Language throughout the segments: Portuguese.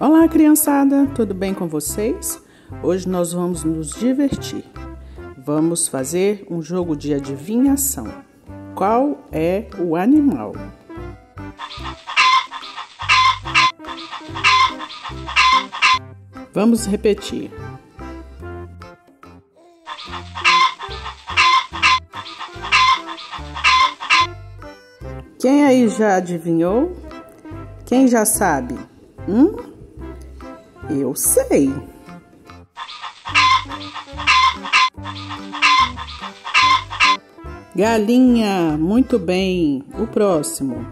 Olá, criançada, tudo bem com vocês? Hoje nós vamos nos divertir. Vamos fazer um jogo de adivinhação. Qual é o animal? Vamos repetir. Quem aí já adivinhou? Quem já sabe? Eu sei. Galinha, muito bem. O próximo.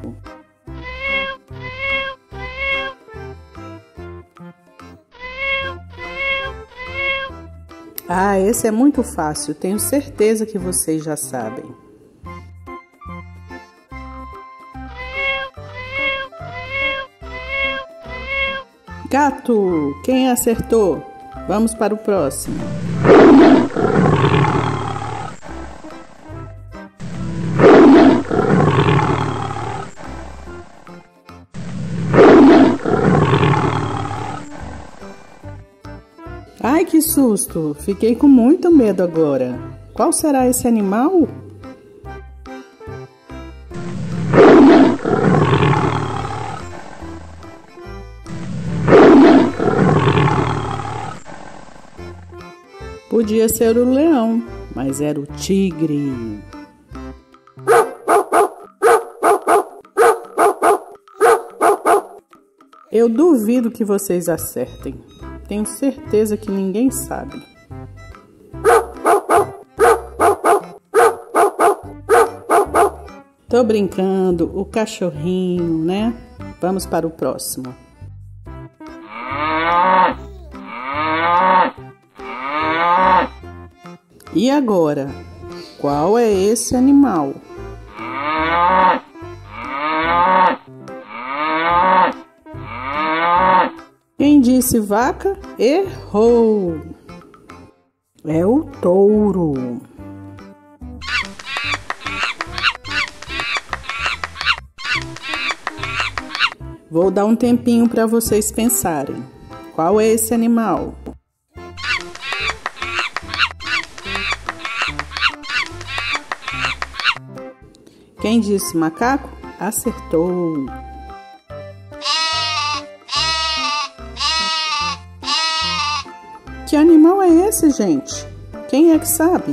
Esse é muito fácil. Tenho certeza que vocês já sabem. Gato, quem acertou? Vamos para o próximo. Ai, que susto! Fiquei com muito medo agora. Qual será esse animal? Podia ser o leão, mas era o tigre. Eu duvido que vocês acertem. Tenho certeza que ninguém sabe. Tô brincando, o cachorrinho, né? Vamos para o próximo. E agora, qual é esse animal? Quem disse vaca, errou. É o touro. Vou dar um tempinho para vocês pensarem. Qual é esse animal? Quem disse macaco, acertou. Que animal é esse, gente? Quem é que sabe?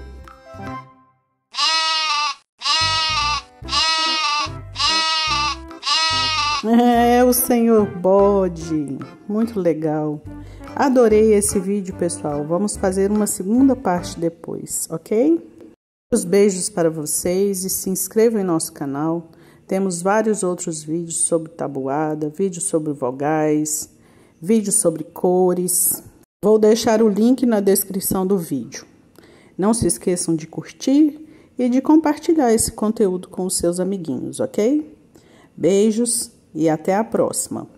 É o senhor bode. Muito legal. Adorei esse vídeo, pessoal. Vamos fazer uma segunda parte depois, ok? Beijos para vocês e se inscrevam em nosso canal. Temos vários outros vídeos sobre tabuada, vídeos sobre vogais, vídeos sobre cores. Vou deixar o link na descrição do vídeo. Não se esqueçam de curtir e de compartilhar esse conteúdo com os seus amiguinhos, ok? Beijos e até a próxima!